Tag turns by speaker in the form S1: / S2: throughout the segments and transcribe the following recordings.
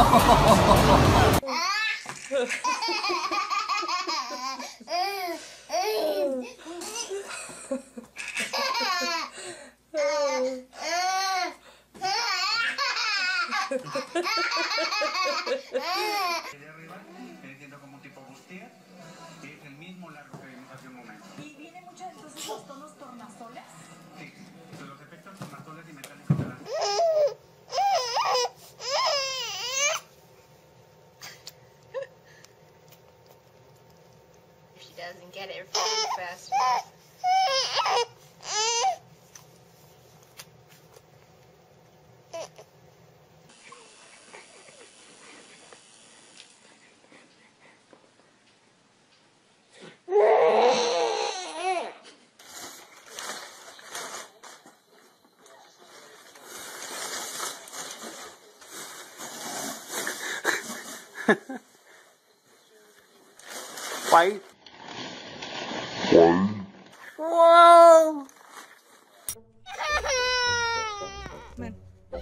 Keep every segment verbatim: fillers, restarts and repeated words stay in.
S1: Entiendo como un tipo bustier, que es el mismo largo que vimos hace un momento.
S2: ¿Y viene mucho entonces los tonos tornasoles?
S1: Sí, de los efectos tornasoles y metálicos de la...
S3: She doesn't get it fast enough.
S4: Quay. Wow.
S2: Ven.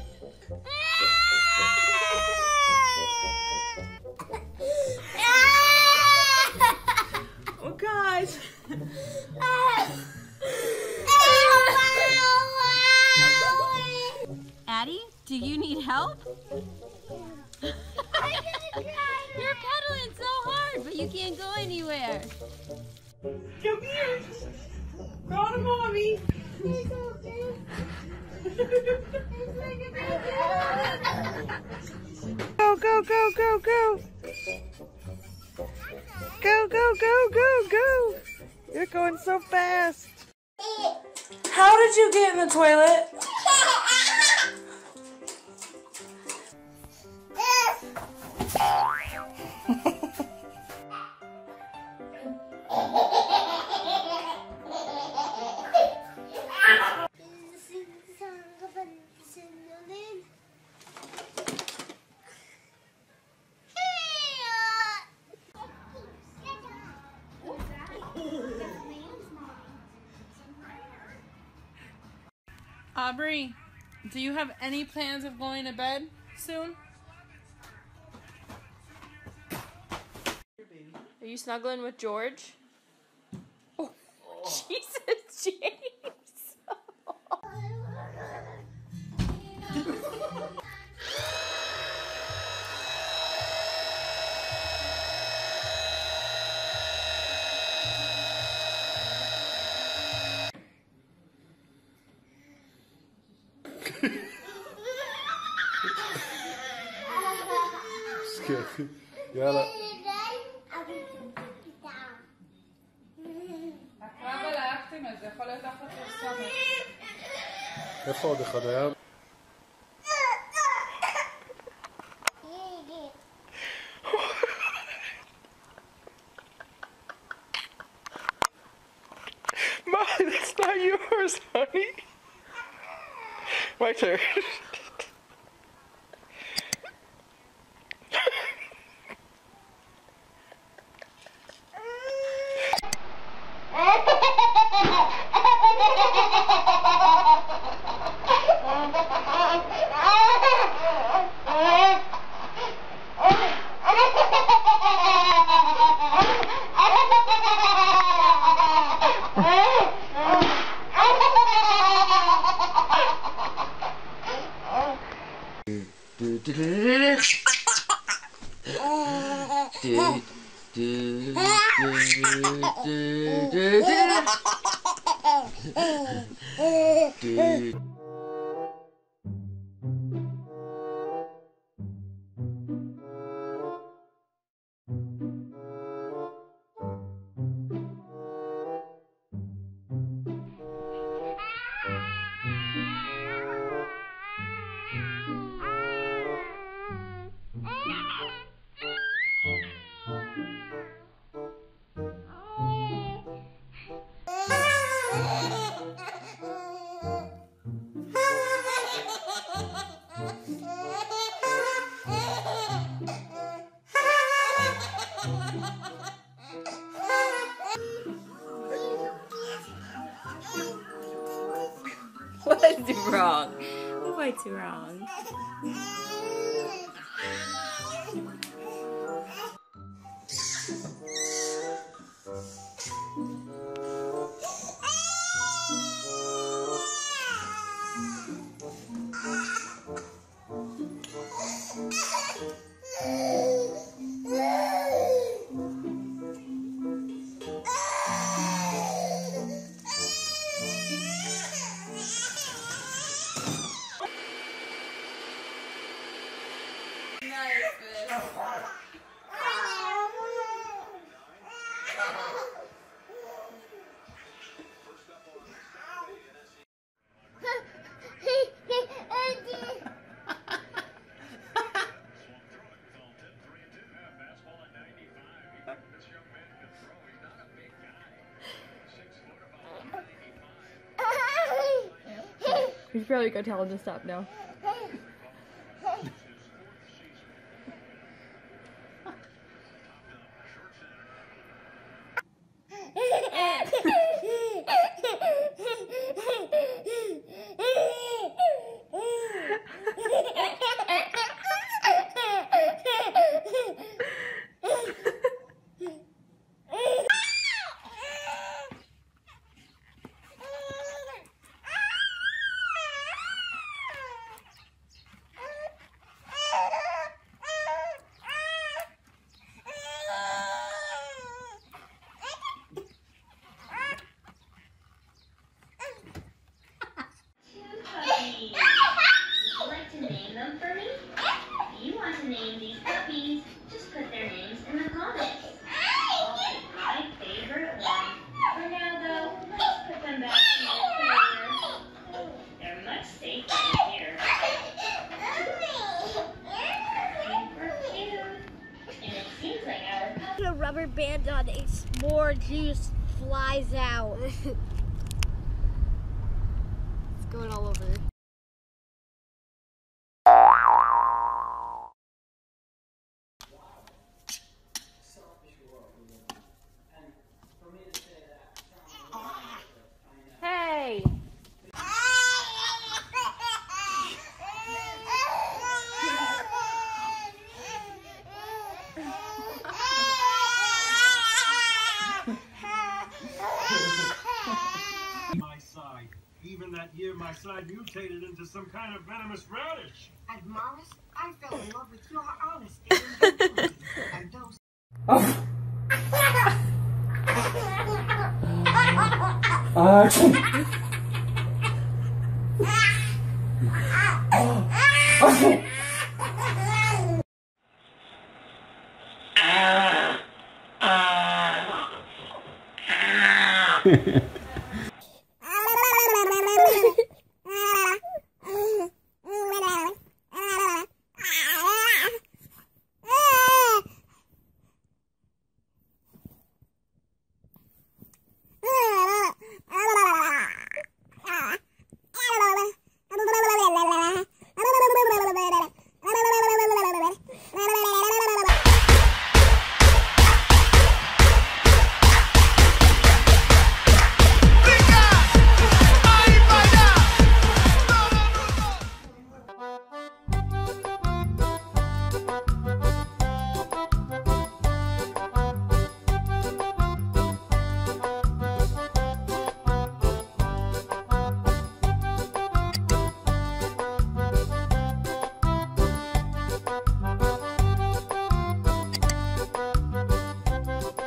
S2: Oh, guys.
S3: Addie, do you need help? You're pedaling so hard, but you can't go anywhere.
S2: Come here. Go to mommy. Go, go, go, go, go. Go, go, go, go, go. You're going so fast. How did you get in the toilet? Aubrey, do you have any plans of going to bed soon? Are you snuggling with George? Oh, Jesus, James.
S4: يلا איפה עוד אחד היה?
S2: Mom, that's not yours, honey. My turn.
S3: What's wrong? What's wrong?
S5: should probably go tell him to stop now.
S6: A rubber band on a more juice flies out. It's going all over.
S5: Hey!
S7: My side. Even that year, my side mutated into some kind of venomous radish.
S8: And Morris, I fell in love with your honesty and integrity. And those.